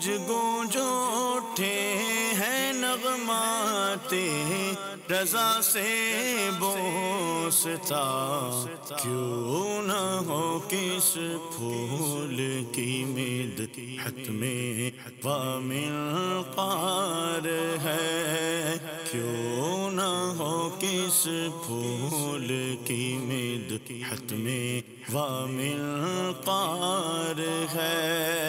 گونج گونج اٹھے ہیں نغمات رضا سے بوستا، کیوں نہ ہو کس پھول کی مدحت میں وامنقار ہے، کیوں نہ ہو کس پھول کی مدحت میں وامنقار ہے۔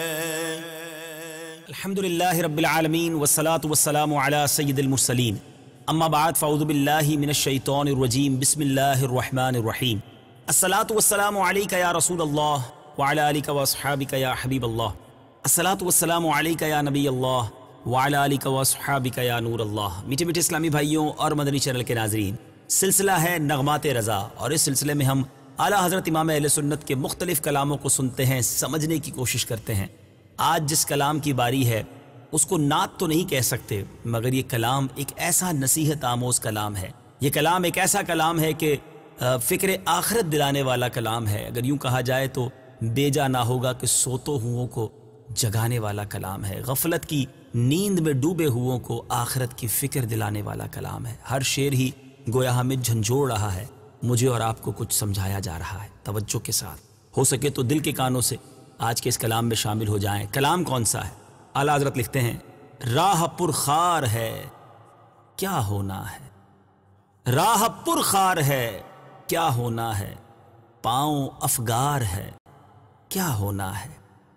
الحمدللہ رب العالمین والصلاة والسلام علی سید المرسلین، اما بعد فاعوذ باللہ من الشیطان الرجیم، بسم اللہ الرحمن الرحیم۔ الصلاة والسلام علیکہ یا رسول اللہ وعلی آلکہ واصحابکہ یا حبیب اللہ، الصلاة والسلام علیکہ یا نبی اللہ وعلی آلکہ واصحابکہ یا نور اللہ۔ میٹھے میٹھے اسلامی بھائیوں اور مدنی چینل کے ناظرین، سلسلہ ہے نغمات رضا، اور اس سلسلے میں ہم اعلیٰ حضرت امام اہل سنت کے مختلف کلاموں کو سنتے ہیں، سمجھنے کی کوشش کرتے ہیں۔ آج جس کلام کی باری ہے اس کو نعت تو نہیں کہہ سکتے، مگر یہ کلام ایک ایسا نصیحت آموز کلام ہے، یہ کلام ایک ایسا کلام ہے کہ فکر آخرت دلانے والا کلام ہے۔ اگر یوں کہا جائے تو بیجا نہ ہوگا کہ سوتو ہوں کو جگانے والا کلام ہے، غفلت کی نیند میں ڈوبے ہوں کو آخرت کی فکر دلانے والا کلام ہے۔ ہر شعر ہی گویا ہمیں جھنجھوڑ رہا ہے، مجھے اور آپ کو کچھ سمجھایا جا رہا ہے۔ توجہ کے ساتھ ہو سکے تو دل کے کانوں سے آج کے اس کلام میں شامل ہو جائیں۔ کلام کون سا ہے؟ اعلیٰ حضرت لکھتے ہیں، راہ پر خار ہے کیا ہونا ہے، راہ پر خار ہے کیا ہونا ہے، پاؤں افگار ہے کیا ہونا ہے۔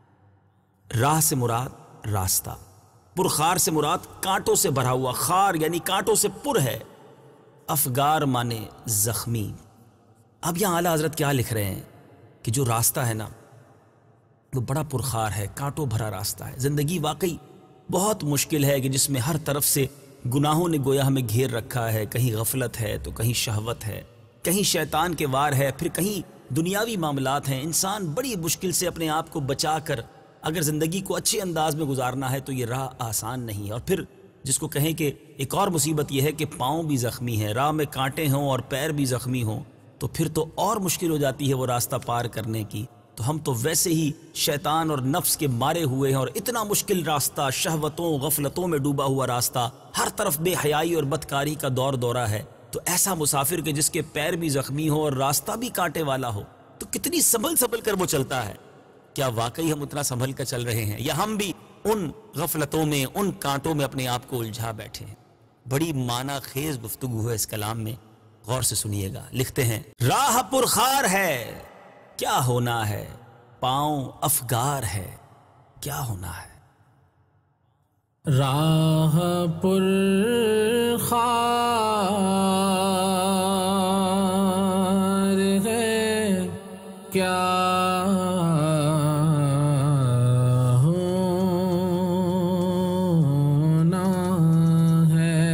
راہ سے مراد راستہ، پرخار سے مراد کانٹوں سے بھرا ہوا، خار یعنی کانٹوں سے پر ہے، افگار مانے زخمی۔ اب یہاں اعلیٰ حضرت کیا لکھ رہے ہیں کہ جو راستہ ہے نا وہ بڑا پرخار ہے، کانٹوں بھرا راستہ ہے۔ زندگی واقعی بہت مشکل ہے کہ جس میں ہر طرف سے گناہوں نے گویا ہمیں گھیر رکھا ہے، کہیں غفلت ہے تو کہیں شہوت ہے، کہیں شیطان کے وار ہے، پھر کہیں دنیاوی معاملات ہیں۔ انسان بڑی مشکل سے اپنے آپ کو بچا کر اگر زندگی کو اچھے انداز میں گزارنا ہے تو یہ راہ آسان نہیں ہے۔ اور پھر جس کو کہیں کہ ایک اور مصیبت یہ ہے کہ پاؤں بھی زخمی ہیں، راہ میں کانٹے ہوں اور پیر بھی زخمی ہوں تو پھر تو اور مشکل ہو جاتی ہے وہ راستہ پار کرنے کی۔ تو ہم تو ویسے ہی شیطان اور نفس کے مارے ہوئے ہیں، اور اتنا مشکل راستہ، شہوتوں غفلتوں میں ڈوبا ہوا راستہ، ہر طرف بے حیائی اور بدکاری کا دور دورہ ہے۔ تو ایسا مسافر کہ جس کے پیر بھی زخمی ہو اور راستہ بھی کانٹے والا ہو تو کتنی سنبھل کر وہ چلتا ہے۔ کیا واقعی ہم اتنا سنبھل کر چل رہے ہیں، یا ہم بھی ان غفلتوں میں، ان کانٹوں میں اپنے آپ کو الجھا بیٹھے ہیں؟ بڑی معنی خیز گفتگو ہے اس کلام میں، غور سے سنیے گا۔ لکھتے ہیں، راہ پرخار ہے کیا ہونا ہے، پاؤں افگار ہے کیا ہونا ہے۔ راہ پرخار ہے کیا ہونا ہے،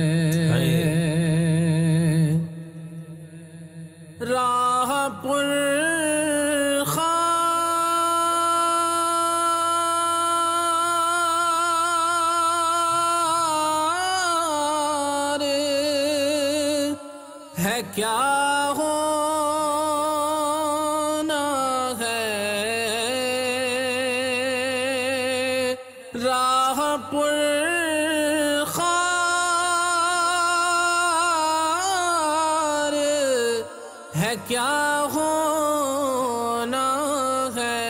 راہ ہے کیا ہونا ہے، راہ پرخار ہے کیا ہونا ہے،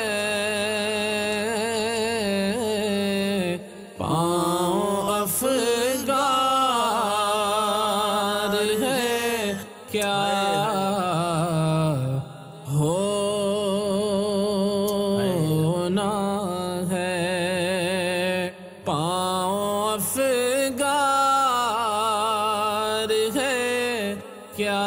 پاؤں افگار ہے کیا ہونا ہے، پاؤں افگار ہے کیا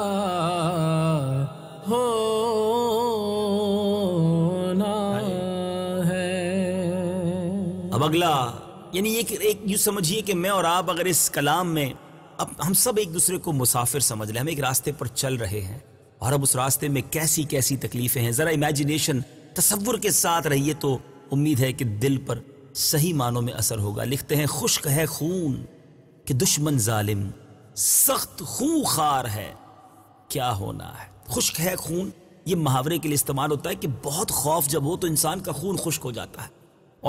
ہونا ہے۔ اب اگلا یعنی ایک یوں سمجھیے کہ میں اور آپ اگر اس کلام میں اب ہم سب ایک دوسرے کو مسافر سمجھ لیں، ہم ایک راستے پر چل رہے ہیں اور اب اس راستے میں کیسی کیسی تکلیفیں ہیں، ذرا امیجینیشن تصور کے ساتھ رہیے تو امید ہے کہ دل پر صحیح معنوں میں اثر ہوگا۔ لکھتے ہیں، خشک ہے خون کہ دشمن ظالم سخت خون خار ہے کیا ہونا ہے۔ خشک ہے خون یہ محاورے کے لیے استعمال ہوتا ہے کہ بہت خوف جب ہو تو انسان کا خون خشک ہو جاتا ہے، اور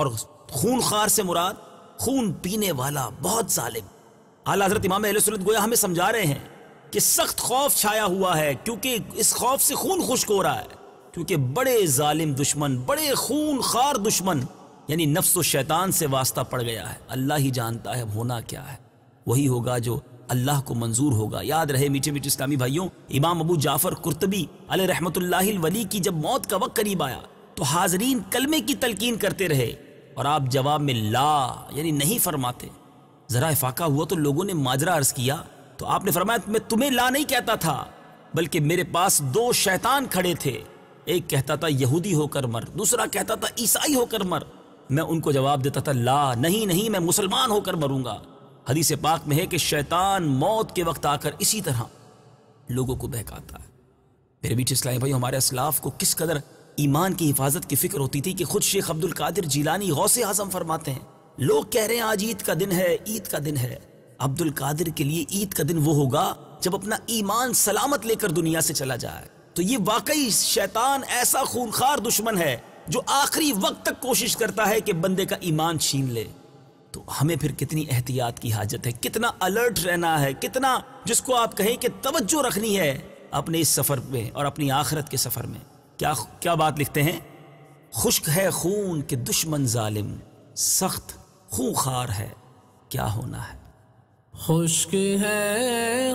خون خار سے مراد خون پینے والا بہت ظالم۔ اعلیٰ حضرت امام اہل سنت گویا ہمیں سمجھا رہے ہیں کہ سخت خوف چھایا ہوا ہے، کیونکہ اس خوف سے خون خشک ہو رہا ہے، کیونکہ بڑے ظالم دشمن، بڑے خون خار دشمن یعنی نفس و شیطان سے واسطہ پڑ گیا ہے۔ اللہ ہی جانتا ہے ہونا کیا ہے، وہی ہوگا جو اللہ کو منظور ہوگا۔ یاد رہے میٹھے میٹھے اسلامی بھائیوں، امام ابو جعفر قرطبی علیہ رحمۃ اللہ الولی کی جب موت کا وقت قریب آیا تو حاضرین کلمے کی تلقین کرتے رہے اور آپ جواب میں لا یعنی نہیں فرماتے۔ ذرا افاقہ ہوا تو لوگوں نے ماجرا عرض کیا تو آپ نے فرمایا میں تمہیں لا نہیں کہتا تھا، بلکہ میرے پاس دو شیطان کھڑے تھے، ایک کہتا تھا یہودی ہو کر مر، دوسرا کہتا تھا عیسائی ہو کر مر۔ میں ان کو جواب دیتا تھا لا، نہیں میں مسلمان ہو کر مروں گا۔ حدیث پاک میں ہے کہ شیطان موت کے وقت آ کر اسی طرح لوگوں کو بہکاتا ہے۔ میرے بیچ اسلامی بھائی، ہمارے اسلاف کو کس قدر ایمان کی حفاظت کی فکر ہوتی تھی کہ خود شیخ عبد القادر جیلانی غوث اعظم فرماتے ہیں، لوگ کہہ رہے ہیں آج عید کا دن ہے، عید کا دن ہے، عبد القادر کے لیے عید کا دن وہ ہوگا جب اپنا ایمان سلامت لے کر دنیا سے چلا جائے۔ تو یہ واقعی شیطان ایسا خونخوار دشمن ہے جو آخری وقت تک کوشش کرتا ہے کہ بندے کا ایمان چھین لے۔ تو ہمیں پھر کتنی احتیاط کی حاجت ہے، کتنا الرٹ رہنا ہے، کتنا جس کو آپ کہیں کہ توجہ رکھنی ہے اپنے اس سفر میں اور اپنی آخرت کے سفر میں۔ کیا بات لکھتے ہیں؟ خشک ہے خون کے دشمن ظالم، سخت خونخوار ہے کیا ہونا ہے۔ خشک ہے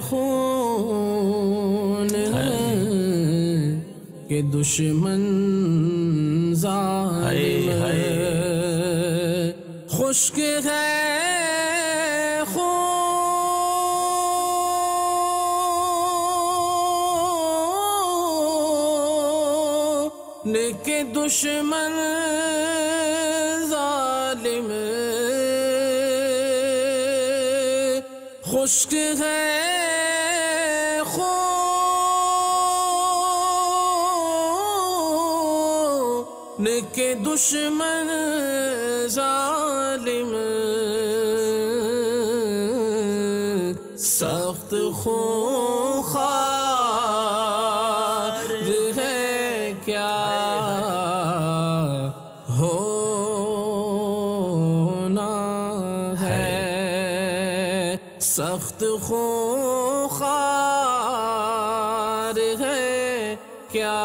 خون کہ دشمن ظالم، خشک ہے خون کہ دشمن ظالم، خشک ہے خون کہ دشمن ظالم، سخت خونخوار ہے کیا ہونا ہے، سخت خونخوار ہے کیا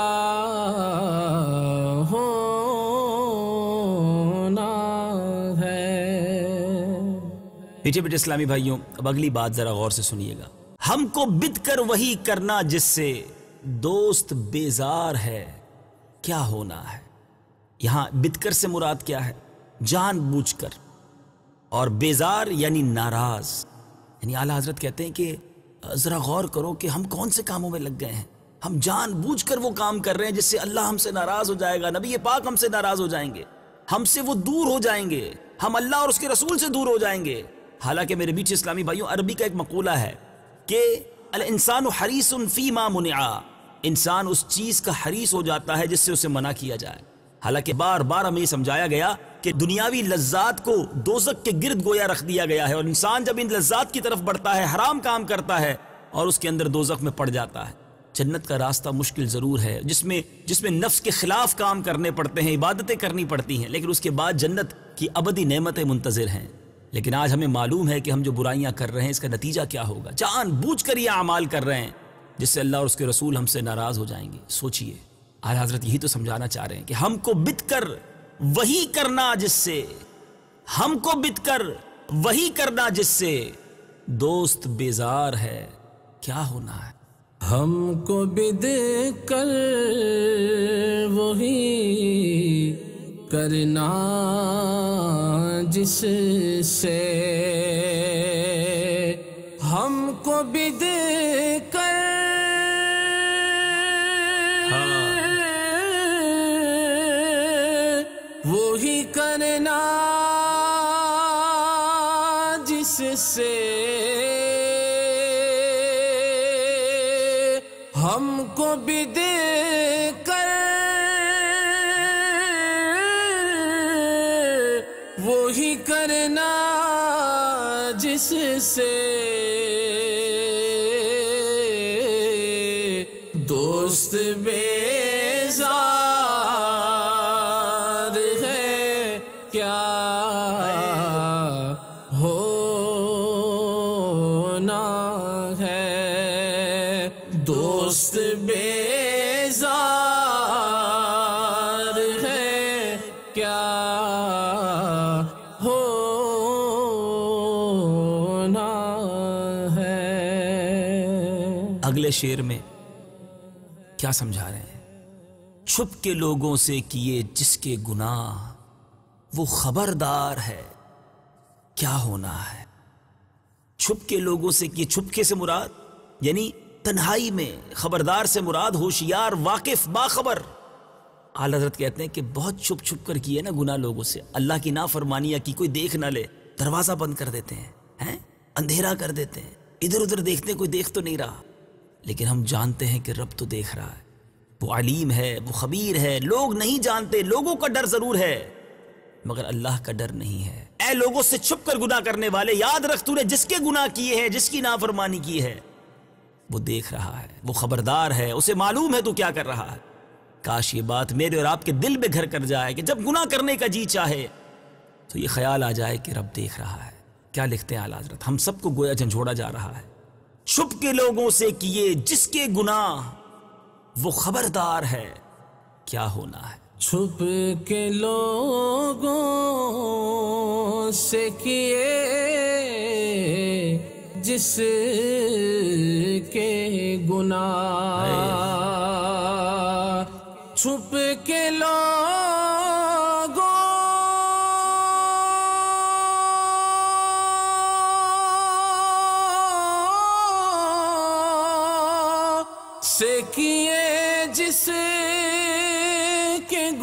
ہونا ہے۔ پیچھے بیٹے اسلامی بھائیوں، اب اگلی بات ذرا غور سے سنیے گا۔ ہم کو بد کر وہی کرنا جس سے دوست بیزار ہے کیا ہونا ہے۔ یہاں بد کر سے مراد کیا ہے؟ جان بوجھ کر، اور بیزار یعنی ناراض۔ یعنی اعلیٰ حضرت کہتے ہیں کہ ذرا غور کرو کہ ہم کون سے کاموں میں لگ گئے ہیں، ہم جان بوجھ کر وہ کام کر رہے ہیں جس سے اللہ ہم سے ناراض ہو جائے گا، نبی پاک ہم سے ناراض ہو جائیں گے، ہم سے وہ دور ہو جائیں گے، ہم اللہ اور اس کے رسول سے دور ہو جائیں گے۔ حالانکہ میرے بیچ اسلامی بھائیوں، عربی کا ایک مقولہ ہے کہ الانسان حریص فیما منع، انسان اس چیز کا حریص ہو جاتا ہے جس سے اسے منع کیا جائے۔ حالانکہ بار بار ہمیں یہ سمجھایا گیا کہ دنیاوی لذات کو دوزخ کے گرد گویا رکھ دیا گیا ہے، اور انسان جب ان لذات کی طرف بڑھتا ہے، حرام کام کرتا ہے اور اس کے اندر دوزخ میں پڑ جاتا ہے۔ جنت کا راستہ مشکل ضرور ہے، جس میں نفس کے خلاف کام کرنے پڑتے ہیں، عبادتیں کرنی پڑتی ہیں، لیکن اس کے بعد جنت کی ابدی نعمتیں منتظر ہیں۔ لیکن آج ہمیں معلوم ہے کہ ہم جو برائیاں کر رہے ہیں اس کا نتیجہ کیا ہوگا، جان بوجھ کر یہ اعمال کر رہے ہیں جس سے اللہ اور اس کے رسول ہم سے ناراض ہو جائیں گے۔ سوچئے، اعلیٰ حضرت یہی تو سمجھانا چاہ رہے ہیں کہ ہم کو بت کر وہی کرنا جس سے، ہم کو بت کر وہی کرنا جس سے دوست بیزار ہے کیا ہونا ہے۔ ہم کو بد کر وہی کرنا جس سے، ہم کو بد کر وہی کرنا جس سے، ہم کو بد کر وہی کرنا جس سے دوست بیزار ہے کیا ہونا ہے، دوست بیزار ہے کیا ہونا ہے۔ اگلے شعر میں کیا سمجھا رہے ہیں؟ چھپ کے لوگوں سے کیے جس کے گناہ وہ خبردار ہے کیا ہونا ہے۔ چھپ کے لوگوں سے کیے، چھپکے سے مراد یعنی تنہائی میں، خبردار سے مراد ہوشیار، واقف، باخبر۔ اعلیٰ حضرت کہتے ہیں کہ بہت چھپ چھپ کر کیے نا گناہ لوگوں سے، اللہ کی نافرمانیاں کی، کوئی دیکھ نہ لے، دروازہ بند کر دیتے ہیں، اندھیرا کر دیتے ہیں، ادھر ادھر دیکھتے ہیں کوئی دیکھ تو نہیں رہا، لیکن ہم جانتے ہیں کہ رب تو دیکھ رہا ہے، وہ علیم ہے، وہ خبیر ہے۔ لوگ نہیں جانتے، لوگوں کا ڈر ضرور ہے مگر اللہ کا ڈر نہیں ہے۔ اے لوگوں سے چھپ کر گناہ کرنے والے، یاد رکھ تو نے جس کے گناہ کیے ہیں، جس کی نافرمانی کی ہے، وہ دیکھ رہا ہے، وہ خبردار ہے، اسے معلوم ہے تو کیا کر رہا ہے۔ کاش یہ بات میرے اور آپ کے دل میں گھر کر جائے کہ جب گناہ کرنے کا جی چاہے تو یہ خیال آ جائے کہ رب دیکھ رہا ہے۔ کیا لکھتے ہیں اعلیٰ حضرت؟ ہم سب کو گویا جھنجھوڑا جا رہا ہے۔ چھپ کے لوگوں سے کیے جس کے گناہ وہ خبردار ہے کیا ہونا ہے۔ چھپ کے لوگوں سے کیے جس کے گناہ، چھپ کے لوگوں سے کیے جس کے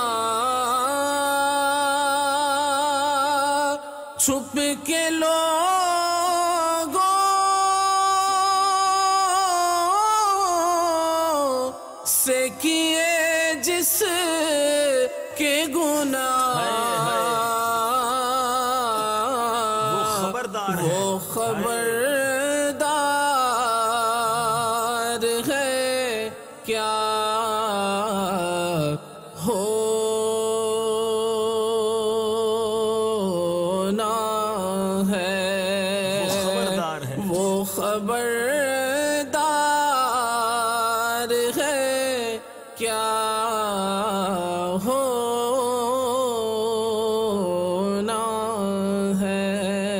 گناہ، چھپ کے لوگوں سے کیے جس کے گناہ، وہ خبردار ہے، وہ خبردار ہے کیا ہونا ہے، وہ خبردار ہے کیا ہونا ہے۔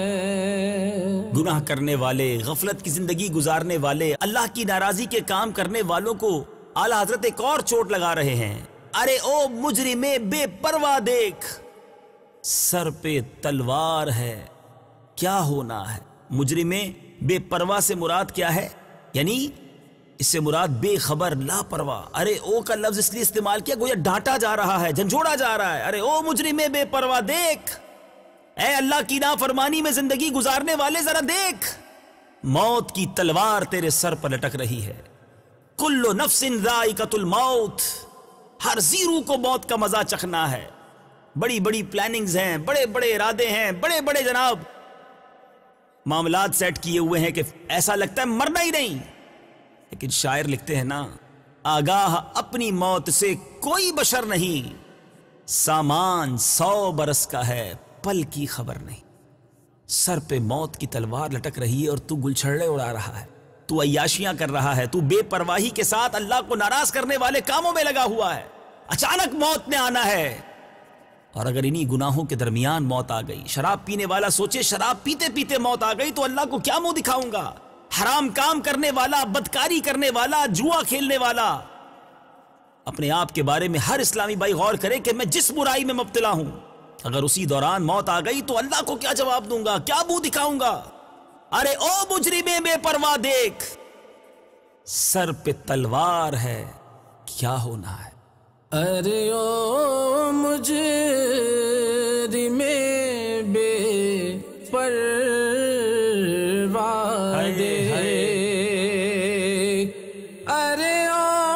گناہ کرنے والے، غفلت کی زندگی گزارنے والے، اللہ کی ناراضی کے کام کرنے والوں کو اعلیٰ حضرت ایک اور چوٹ لگا رہے ہیں۔ ارے او مجرم بے پرواہ دیکھ، سر پہ تلوار ہے کیا ہونا ہے۔ مجرم بے پرواہ سے مراد کیا ہے؟ یعنی اس سے مراد بے خبر، لاپرواہ۔ ارے او کا لفظ اس لیے استعمال کیا گویا ڈانٹا جا رہا ہے، جھنجھوڑا جا رہا ہے۔ ارے او مجرم بے پرواہ دیکھ، اے اللہ کی نافرمانی میں زندگی گزارنے والے ذرا دیکھ، موت کی تلوار تیرے سر پر لٹک رہی ہے۔ کل نفس ذائقۃ الموت، ہر زی روح کو موت کا مزہ چکھنا ہے۔ بڑی بڑی پلاننگز ہیں، بڑے بڑے ارادے ہیں، بڑے بڑے جناب معاملات سیٹ کیے ہوئے ہیں کہ ایسا لگتا ہے مرنا ہی نہیں، لیکن شاعر لکھتے ہیں نا، آگاہ اپنی موت سے کوئی بشر نہیں، سامان 100 برس کا ہے پل کی خبر نہیں۔ سر پہ موت کی تلوار لٹک رہی ہے اور تو گلچھڑے اڑا رہا ہے، تو عیاشیاں کر رہا ہے، تو بے پرواہی کے ساتھ اللہ کو ناراض کرنے والے کاموں میں لگا ہوا ہے۔ اچانک موت نے آنا ہے، اور اگر انہی گناہوں کے درمیان موت آ گئی، شراب پینے والا سوچے شراب پیتے پیتے موت آ گئی تو اللہ کو کیا منہ دکھاؤں گا۔ حرام کام کرنے والا، بدکاری کرنے والا، جوا کھیلنے والا، اپنے آپ کے بارے میں ہر اسلامی بھائی غور کرے کہ میں جس برائی میں مبتلا ہوں، اگر اسی دوران موت آ گئی تو اللہ کو کیا جواب دوں گا، کیا منہ دکھاؤں گا۔ ارے او مجرم بے پرواہ دیکھ، سر پہ تلوار ہے کیا ہونا ہے۔ ارے او مجرم بے پرواہ دیکھ، ارے او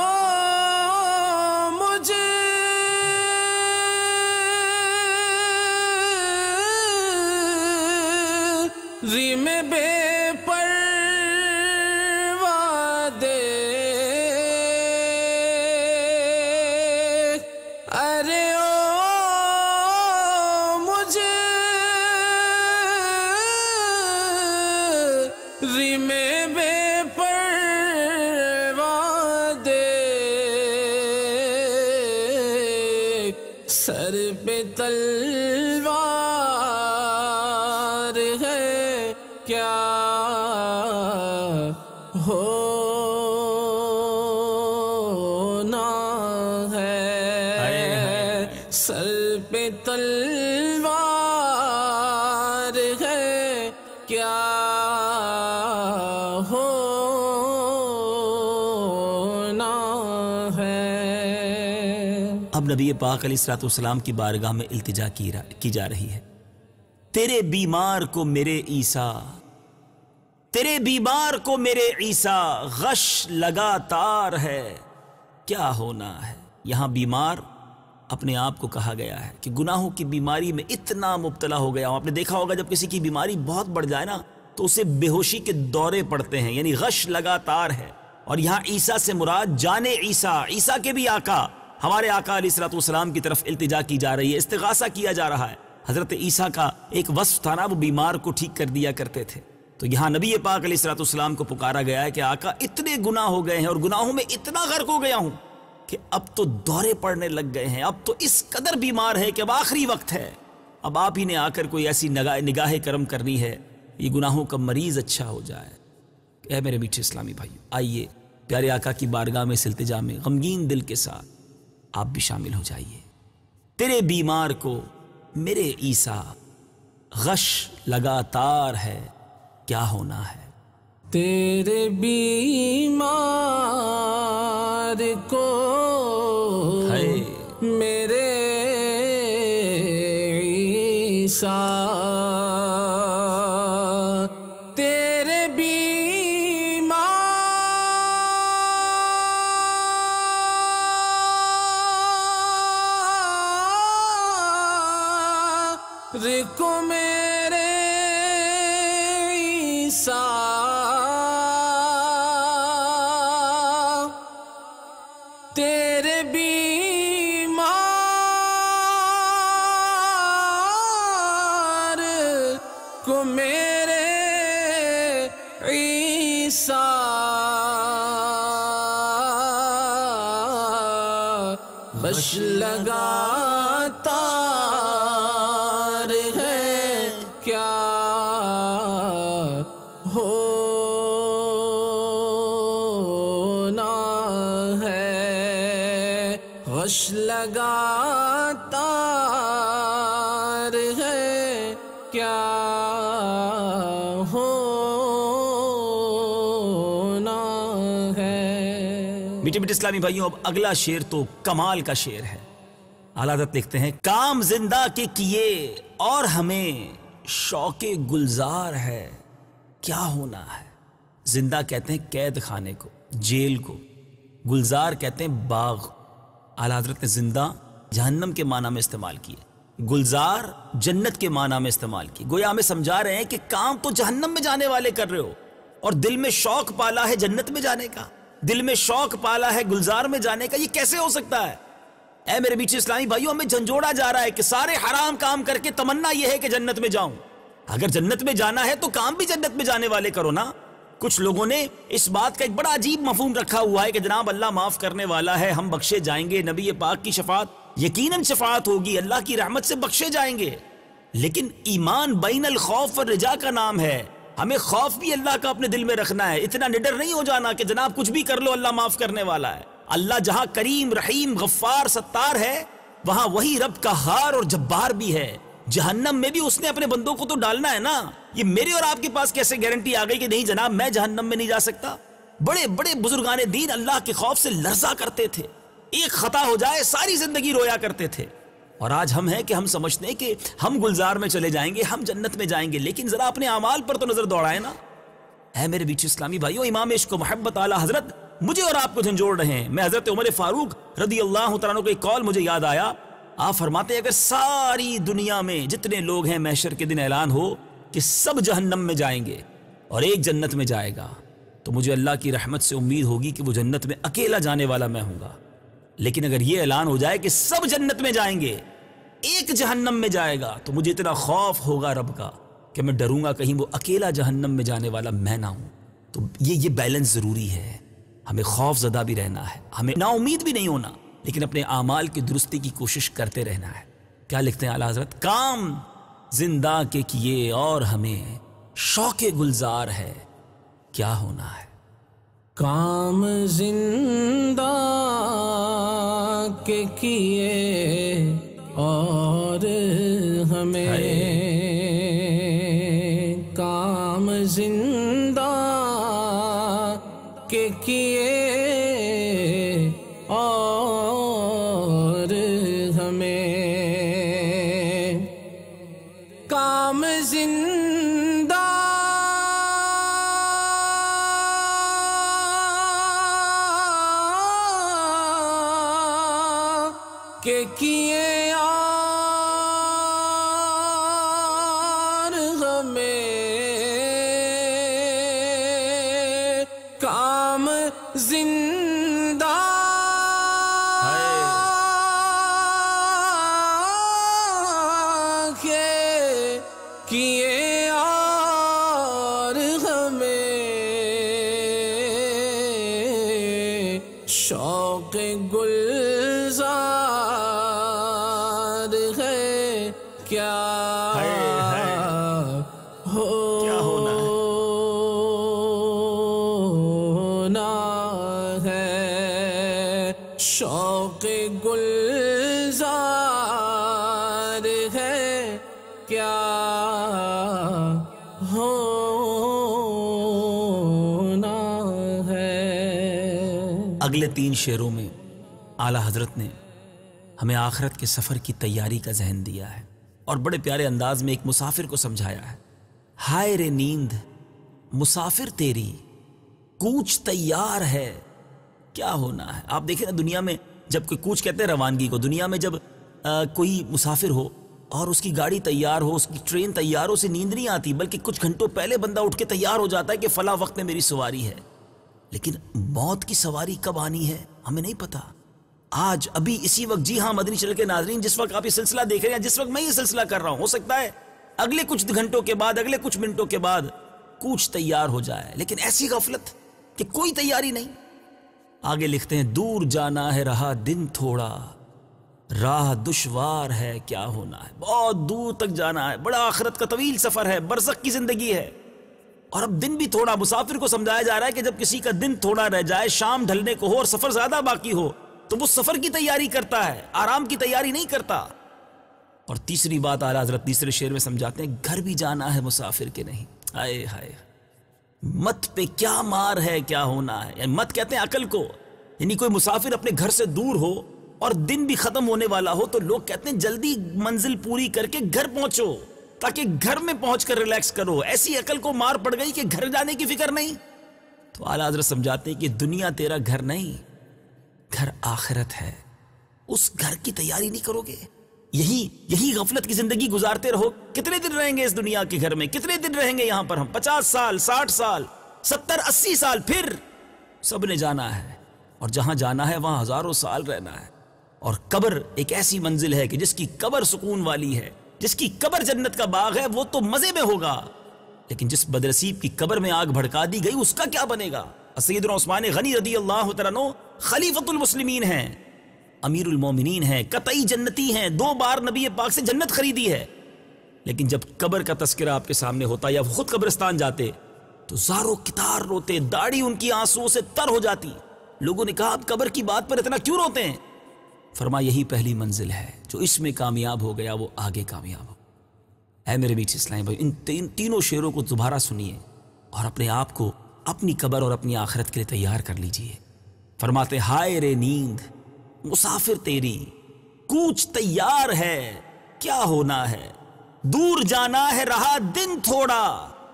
مجرم بے پرواہ دیکھ، ارے او تلوار ہے کیا ہونا ہے، سر پہ تلوار ہے کیا ہونا ہے۔ اب نبی پاک علیہ الصلوۃ والسلام کی بارگاہ میں التجا کی جا رہی ہے، تیرے بیمار کو میرے عیسیٰ، تیرے بیمار کو میرے عیسیٰ، غش لگاتار ہے کیا ہونا ہے۔ یہاں بیمار اپنے آپ کو کہا گیا ہے کہ گناہوں کی بیماری میں اتنا مبتلا ہو گیا ہوں۔ آپ نے دیکھا ہوگا جب کسی کی بیماری بہت بڑھ جائے نا تو اسے بے ہوشی کے دورے پڑتے ہیں، یعنی غش لگاتار ہے۔ اور یہاں عیسیٰ سے مراد جان عیسیٰ، عیسیٰ کے بھی آقا، ہمارے آقا علیہ الصلوۃ والسلام کی طرف التجا کی جا رہی ہے، استغاثہ کیا جا رہا ہے۔ حضرت عیسیٰ کا ایک وصف تھا نا، وہ بیمار کو ٹھیک کر دیا کرتے تھے، تو یہاں نبی پاک علیہ الصلوۃ والسلام کو پکارا گیا ہے کہ آقا اتنے گناہ ہو گئے ہیں اور گناہوں میں اتنا غرق ہو گیا ہوں کہ اب تو دورے پڑنے لگ گئے ہیں، اب تو اس قدر بیمار ہے کہ اب آخری وقت ہے، اب آپ ہی نے آ کر کوئی ایسی نگاہ کرم کرنی ہے یہ گناہوں کا مریض اچھا ہو جائے۔ اے میرے میٹھے اسلامی بھائیو، آئیے پیارے آقا کی بارگاہ میں اس التجا میں غمگین دل کے ساتھ آپ بھی شامل ہو جائیے۔ تیرے بیمار کو میرے عیسیٰ، غش لگاتار ہے کیا ہونا ہے۔ تیرے بیمار کو میرے عیسیٰ، تیرے بیمار کو میرے عیسیٰ، تیرے بیمار کو میرے عیسیٰ، غش لگاتار ہے کیا ہونا ہے، غش لگاتار ہے کیا ہونا ہے۔ میٹھے میٹھے اسلامی بھائیوں، اب اگلا شعر تو کمال کا شعر ہے۔ اعلیٰ حضرت لکھتے ہیں، کام زندہ کے کیے اور ہمیں شوق گلزار ہے کیا ہونا ہے۔ زندہ کہتے ہیں قید خانے کو، جیل کو، گلزار کہتے ہیں باغ۔ اعلیٰ حضرت نے زندہ جہنم کے معنی میں استعمال کیے، گلزار جنت کے معنی میں استعمال کی۔ گویا ہمیں سمجھا رہے ہیں کہ کام تو جہنم میں جانے والے کر رہے ہو اور دل میں شوق پالا ہے جنت میں جانے کا، دل میں شوق پالا ہے گلزار میں جانے کا، یہ کیسے ہو سکتا ہے؟ اے میرے میٹھے اسلامی بھائیوں، ہمیں جھنجھوڑا جا رہا ہے کہ سارے حرام کام کر کے تمنا یہ ہے کہ جنت میں جاؤں۔ اگر جنت میں جانا ہے تو کام بھی جنت میں جانے والے کرو نا۔ کچھ لوگوں نے اس بات کا ایک بڑا عجیب مفہوم رکھا ہوا ہے کہ جناب اللہ معاف کرنے والا ہے، ہم بخشے جائیں گے، نبی پاک کی شفاعت یقیناً شفاعت ہوگی، اللہ کی رحمت سے بخشے جائیں گے۔ لیکن ایمان بین الخوف والرجا کا نام ہے، ہمیں خوف بھی اللہ کا اپنے دل میں رکھنا ہے، اتنا نڈر نہیں ہو جانا کہ جناب کچھ بھی کر لو اللہ معاف کرنے والا ہے۔ اللہ جہاں کریم، رحیم، غفار، ستار ہے، وہاں وہی رب قہار اور جبار بھی ہے۔ جہنم میں بھی اس نے اپنے بندوں کو تو ڈالنا ہے نا۔ یہ میرے اور آپ کے پاس کیسے گارنٹی آ گئی کہ نہیں جناب میں جہنم میں نہیں جا سکتا؟ بڑے بڑے بزرگان دین اللہ کے خوف سے لرزا کرتے تھے، ایک خطا ہو جائے ساری زندگی رویا کرتے تھے۔ اور آج ہم ہیں کہ ہم سمجھتے ہیں کہ ہم گلزار میں چلے جائیں گے، ہم جنت میں جائیں گے، لیکن ذرا اپنے اعمال پر تو نظر دوڑائیں نا۔ اے میرے بیچ اسلامی بھائیوں، امام عشق و محبت اعلیٰ حضرت مجھے اور آپ کو جھنجھوڑ رہے ہیں۔ میں حضرت عمر فاروق رضی اللہ تعالیٰ عنہ کا ایک قول مجھے یاد آیا۔ آپ فرماتے ہیں اگر ساری دنیا میں جتنے لوگ ہیں محشر کے دن اعلان ہو کہ سب جہنم میں جائیں گے اور ایک جنت میں جائے گا، تو مجھے اللہ کی رحمت سے امید ہوگی کہ وہ جنت میں اکیلا جانے والا میں ہوں گا۔ لیکن اگر یہ اعلان ہو جائے کہ سب جنت میں جائیں گے، ایک جہنم میں جائے گا، تو مجھے اتنا خوف ہوگا رب کا کہ میں ڈروں گا کہیں وہ اکیلا جہنم میں جانے والا میں نہ ہوں۔ تو یہ بیلنس ضروری ہے، ہمیں خوف زدہ بھی رہنا ہے، ہمیں نا امید بھی نہیں ہونا، لیکن اپنے اعمال کی درستی کی کوشش کرتے رہنا ہے۔ کیا لکھتے ہیں اعلیٰ حضرت؟ کام زندہ کے کیے اور ہمیں شوق گلزار ہے، کیا ہونا ہے؟ کام زندہ کے کیے اور ہمیں کام زندہ کے کیے اور ہمیں کام زندہ کے کیے اور ہمیں کام زندہ کے کیے اور ہمیں شوق گلزار ہے، کیا ہونا ہے؟ شوق گلزار ہے، کیا ہونا ہے؟ اگلے 3 شعروں میں اعلیٰ حضرت نے ہمیں آخرت کے سفر کی تیاری کا ذہن دیا ہے اور بڑے پیارے انداز میں ایک مسافر کو سمجھایا ہے۔ ہائے رے نیند مسافر تیری کوچ تیار ہے، کیا ہونا ہے؟ آپ دیکھیں نا، دنیا میں جب کوئی کوچ کہتے ہیں روانگی کو، دنیا میں جب کوئی مسافر ہو اور اس کی گاڑی تیار ہو، اس کی ٹرین تیار ہو، اسے نیند نہیں آتی، بلکہ کچھ گھنٹوں پہلے بندہ اٹھ کے تیار ہو جاتا ہے کہ فلاں وقت میں میری سواری ہے۔ لیکن موت کی سواری کب آنی ہے ہمیں نہیں پتا۔ آج ابھی اسی وقت، جی ہاں مدنی چینل کے ناظرین، جس وقت آپ یہ سلسلہ دیکھ رہے ہیں، جس وقت میں یہ سلسلہ کر رہا ہوں، ہو سکتا ہے اگلے کچھ گھنٹوں کے بعد، اگلے کچھ منٹوں کے بعد کوچ تیار ہو جائے، لیکن ایسی غفلت کہ کوئی تیاری نہیں۔ آگے لکھتے ہیں دور جانا ہے رہا دن تھوڑا، راہ دشوار ہے، کیا ہونا ہے؟ بہت دور تک جانا ہے، بڑا آخرت کا طویل سفر ہے، برزخ کی زندگی ہے، اور اب دن بھی تھوڑا۔ مسافر کو سمجھایا جا رہا ہے کہ جب کسی کا دن تھوڑا رہ جائے، شام ڈھلنے کو ہو اور سفر زیادہ باقی ہو، تو وہ سفر کی تیاری کرتا ہے، آرام کی تیاری نہیں کرتا۔ اور تیسری بات اعلیٰ حضرت تیسرے شعر میں سمجھاتے ہیں، گھر بھی جانا ہے مسافر کے نہیں۔ ہائے ہائے، مت پہ کیا مار ہے، کیا ہونا ہے؟ یعنی مت کہتے ہیں عقل کو، یعنی کوئی مسافر اپنے گھر سے دور ہو اور دن بھی ختم ہونے والا ہو تو لوگ کہتے ہیں جلدی منزل پوری کر کے گھر پہنچو تاکہ گھر میں پہنچ کر ریلیکس کرو۔ ایسی عقل کو مار پڑ گئی کہ گھر جانے کی فکر نہیں۔ تو اعلیٰ حضرت سمجھاتے ہیں کہ دنیا تیرا گھر نہیں، گھر آخرت ہے، اس گھر کی تیاری نہیں کرو گے، یہی غفلت کی زندگی گزارتے رہو۔ کتنے دن رہیں گے اس دنیا کے گھر میں؟ کتنے دن رہیں گے یہاں پر ہم؟ 50 سال، 60 سال، 70، 80 سال، پھر سب نے جانا ہے، اور جہاں جانا ہے وہاں ہزاروں سال رہنا ہے۔ اور قبر ایک ایسی منزل ہے کہ جس کی قبر سکون والی ہے، جس کی قبر جنت کا باغ ہے، وہ تو مزے میں ہوگا، لیکن جس بدنصیب کی قبر میں آگ بھڑکا دی گئی اس کا کیا بنے گا؟ سیدنا عثمان غنی رضی اللہ تعالیٰ عنہ خلیفۃ المسلمین ہیں، امیر المومنین ہیں، قطعی جنتی ہیں، 2 بار نبی پاک سے جنت خریدی ہے، لیکن جب قبر کا تذکرہ آپ کے سامنے ہوتا یا خود قبرستان جاتے تو زاروں کتار روتے، داڑھی ان کی آنسوؤں سے تر ہو جاتی۔ لوگوں نے کہا آپ قبر کی بات پر اتنا کیوں روتے ہیں؟ فرمایا یہی پہلی منزل ہے، جو اس میں کامیاب ہو گیا وہ آگے کامیاب ہو۔ اے میرے میٹھے اسلامی بھائی، ان تینوں شعروں کو دوبارہ سنیے اور اپنے آپ کو اپنی قبر اور اپنی آخرت کے لیے تیار کر لیجئے۔ فرماتے ہائے رے نیند مسافر تیری کوچ تیار ہے، کیا ہونا ہے؟ دور جانا ہے رہا دن تھوڑا،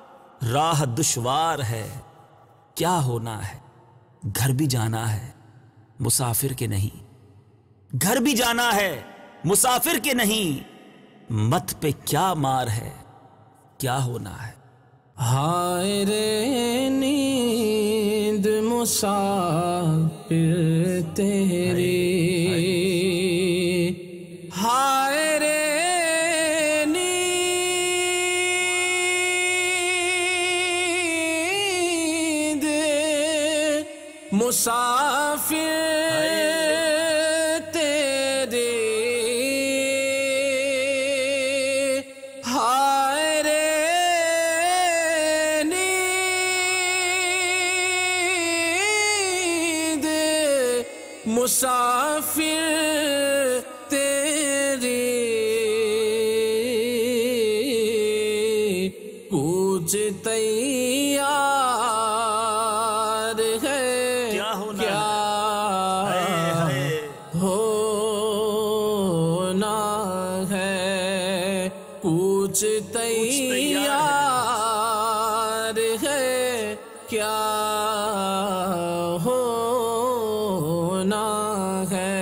راہ دشوار ہے، کیا ہونا ہے؟ گھر بھی جانا ہے مسافر کے نہیں، گھر بھی جانا ہے مسافر کے نہیں، مت پہ کیا مار ہے، کیا ہونا ہے؟ ہائے رے نیند مسافر تیری، ہائے رے نیند مسافر تیری، مسافر تیری کوچ تیار ہے، کیا ہونا ہونا ہے، کوچ تیار ہے، کیا ہونا ہے،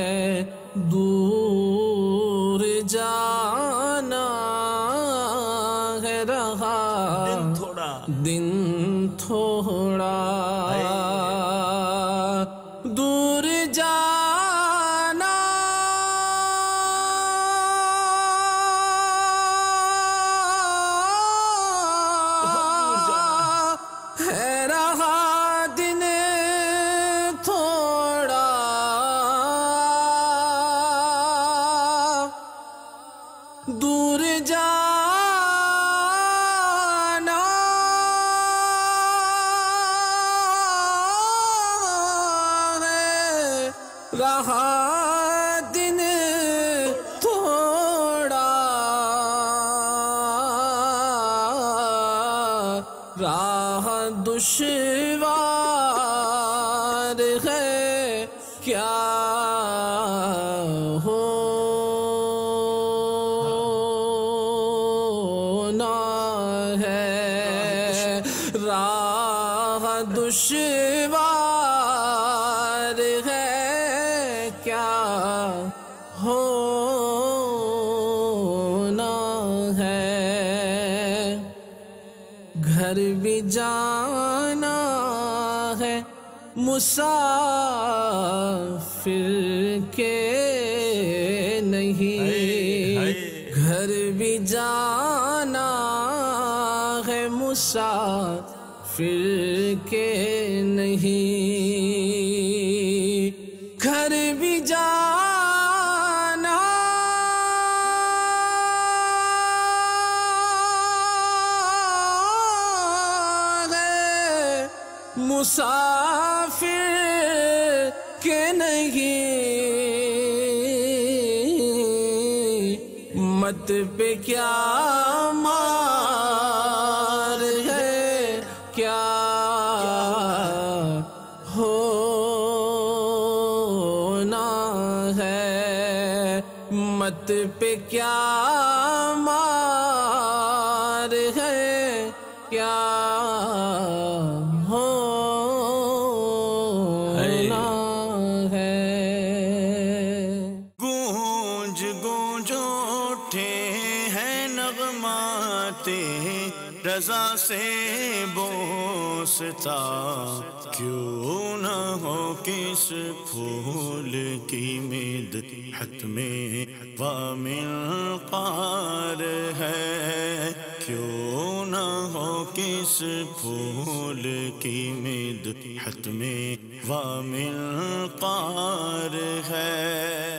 دور جانا ہے، رہا دن تھوڑا دور جانا ہے، رہا دن تھوڑا دور جانا ہے، رہا دن تھوڑا راہ دشوار ہے، کیا ہونا ہے، راہ دشوار ہے، کیا ہونا ہے، گھر بھی جانا ہے، مسافر کے نہیں، گھر بھی جانا ہے، مسافر کے نہیں، گھر بھی جانا ہے، مسافر کے نہیں، مت پہ کیا مار ہے، کیا ہونا ہے، مت پہ کیا مار ہے، کیا ہونا ہے۔ گونج گونج اٹھے ہیں نغمات رضا سے بوستا، کیوں نہ ہو کس پھول کی مدحت میں وامل قار ہے، کیوں نہ ہو کس پھول کی مدحت میں وامل قار ہے۔